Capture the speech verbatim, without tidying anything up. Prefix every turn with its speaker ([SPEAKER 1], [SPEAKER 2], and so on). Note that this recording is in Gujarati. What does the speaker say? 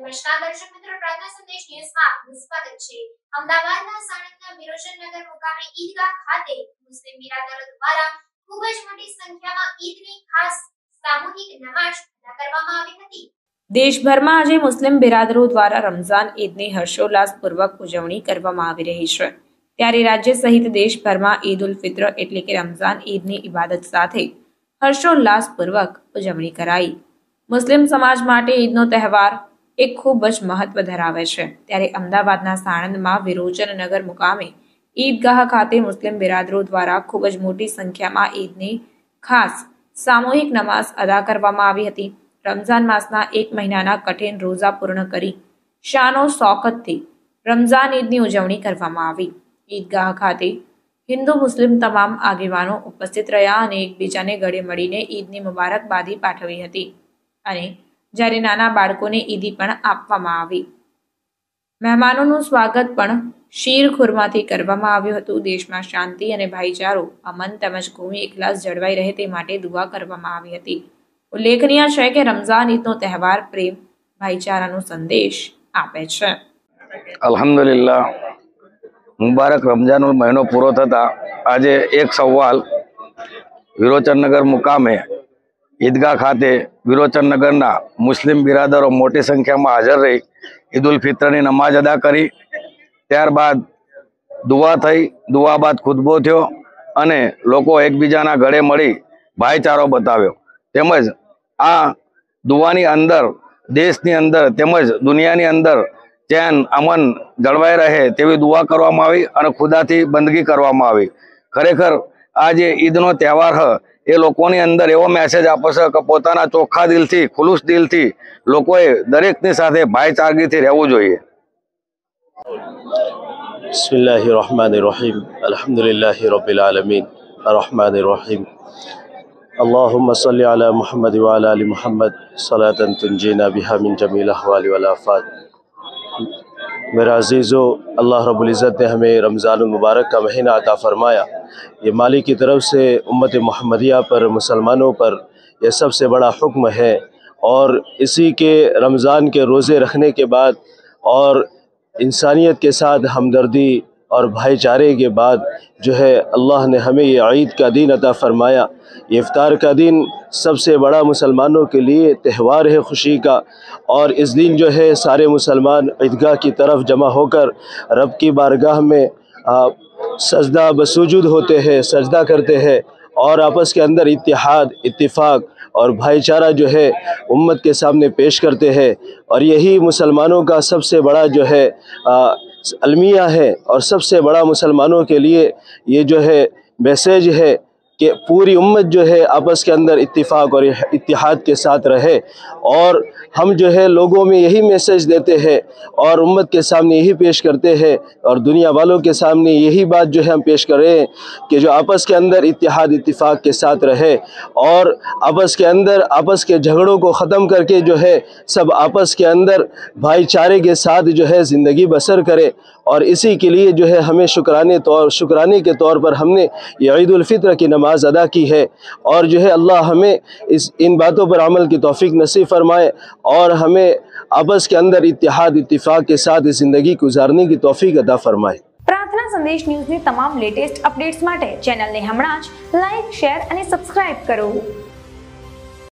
[SPEAKER 1] નમસ્કાર દર્શક મિત્રો, પ્રાર્થના સંદેશ ન્યૂઝમાં આપનું સ્વાગત છે। અમદાવાદના સાણંદના વિરોચનનગર મુકામે ઈદગાહ ખાતે મુસ્લિમ બિરાદરો દ્વારા ખૂબ જ મોટી સંખ્યામાં ઈદની ખાસ સામૂહિક નમાઝ અદા કરવામાં આવી હતી।
[SPEAKER 2] દેશભરમાં આજે મુસ્લિમ બિરાદરો દ્વારા રમઝાન ઈદની હર્ષોલ્લાસપૂર્વક ઉજવણી કરવામાં આવી રહી છે, ત્યારે રાજ્ય સહિત દેશભરમાં ઈદ ઉલ ફિત્ર એટલે કે રમઝાન ઈદની ઇબાદત સાથે હર્ષોલ્લાસપૂર્વક ઉજવણી કરાઈ। મુસ્લિમ સમાજ માટે ઈદનો તહેવાર એક ખૂબ જ મહત્વ ધરાવે છે, ત્યારે અમદાવાદના સાણંદમાં વિરોચનનગર મુકામે ઈદગાહ ખાતે મુસ્લિમ બિરાદરો દ્વારા ખૂબ જ મોટી સંખ્યામાં ઈદની ખાસ સામૂહિક નમાઝ અદા કરવામાં આવી હતી। રમઝાન માસના એક મહિનાના કઠિન રોઝા પૂર્ણ કરી શાનો શૌકતથી રમઝાન ઈદની ઉજવણી કરવામાં આવી। ઈદગાહ ખાતે હિન્દુ મુસ્લિમ તમામ આગેવાનો ઉપસ્થિત રહ્યા અને એકબીજાને ગળે મળીને ઈદની મુબારકબાદી પાઠવી હતી અને જ્યારે નાના બાળકોને ઈદી પણ આપવામાં આવી। મહેમાનોનું સ્વાગત પણ શીર ખુરમાથી કરવામાં આવ્યું હતું। દેશમાં શાંતિ અને ભાઈચારો, અમન તેમજ કોમી ઇખલાસ જળવાઈ રહે તે માટે દુઆ કરવામાં આવી હતી। ઉલ્લેખનીય છે કે રમઝાન ઈદનો તહેવાર પ્રેમ, ભાઈચારાનો સંદેશ આપે છે।
[SPEAKER 3] અલ્હમ્દુલિલ્લાહ, મુબારક રમઝાનનો મહિનો પૂરો થતા આજે એક સવાલ વિરોચનનગર મુકામે ઈદગાહ ખાતે વિરોચનનગરના મુસ્લિમ બિરાદરો મોટી સંખ્યામાં હાજર રહી ઈદ ઉલ ફિત્રની નમાજ અદા કરી। ત્યારબાદ દુઆ થઈ, દુઆ બાદ ખુતબો થયો અને લોકો એકબીજાના ગળે મળી ભાઈચારો બતાવ્યો। તેમજ આ દુઆની અંદર દેશની અંદર તેમજ દુનિયાની અંદર ચેન અમન જળવાઈ રહે તેવી દુઆ કરવામાં આવી અને ખુદાથી બંદગી કરવામાં આવી। ખરેખર આ જે ઈદનો તહેવાર હ એ લોકોની અંદર એવો મેસેજ આપે છે કે પોતાના ચોખ્ખા દિલથી, ખુલુસ દિલથી લોકોએ દરેકની સાથે ભાઈચારગીથી રહેવું જોઈએ।
[SPEAKER 4] બિસ્મિલ્લાહિર રહમાનિર રહીમ, અલ્હમ્દુલિલ્લાહી રબ્બિલ આલમીન, અર્રહમાનિર રહીમ, અલ્લાहुम्मा सल्लि अला मुहम्मद व अला आलि मुहम्मद सलातन तुंजीना बिहा मिन जमील अहवाल वल आफात। मेरा अजीज़ो, अल्लाह रब्बुल इज़्ज़त ने हमें रमज़ान मुबारक का महीना अता फरमाया। ये मालिक की तरफ से उम्मत मोहम्मदिया पर, मुसलमानों पर यह सबसे बड़ा हुक्म है और इसी के रमज़ान के रोज़े रखने के बाद और इंसानियत के साथ हमदर्दी और भाईचारे के बाद जो है अल्लाह ने हमें ये ईद का दिन अता फरमाया। ये इफ्तार का दिन सबसे बड़ा मुसलमानों के लिए त्यौहार है खुशी का, और इस दिन जो है सारे मुसलमान ईदगाह की तरफ जमा होकर रब की बारगाह में आ, सजदा बसुजूद होते हैं, सजदा करते हैं और आपस के अंदर इत्तेहाद, इत्तिफाक और भाईचारा जो है उम्मत के सामने पेश करते हैं। और यही मुसलमानों का सबसे बड़ा जो है आ, अलमिया है और सबसे बड़ा मुसलमानों के लिए ये जो है मैसेज है कि पूरी उम्मत जो है आपस के अंदर इत्तिफाक और इत्तिहाद के साथ रहे। और हम जो है लोगों में यही मैसेज देते हैं और उम्मत के सामने यही पेश करते हैं और दुनिया वालों के सामने यही बात जो है हम पेश कर रहे हैं कि जो आपस के अंदर इत्तिहाद इत्तिफाक के साथ रहे और आपस के अंदर आपस के झगड़ों को ख़त्म करके जो है सब आपस के अंदर भाईचारे के साथ जो है ज़िंदगी बसर करे। और इसी के लिए जो है हमें शुक्राने तौर शुक्राने के तौर पर हमने ये ईद उल फित्र की नमाज अदा की है। और जो है अल्लाह हमें इस इन बातों पर अमल की तौफीक नसीब फरमाए और हमें आपस के अंदर इत्तिहाद इत्तिफाक के साथ ज़िंदगी गुजारने की तौफीक अदा फरमाए।
[SPEAKER 5] प्रार्थना संदेश न्यूज़ ની તમામ લેટેસ્ટ અપડેટ્સ માટે ચેનલને હમણાં જ લાઈક, શેર અને સબસ્ક્રાઇબ કરો।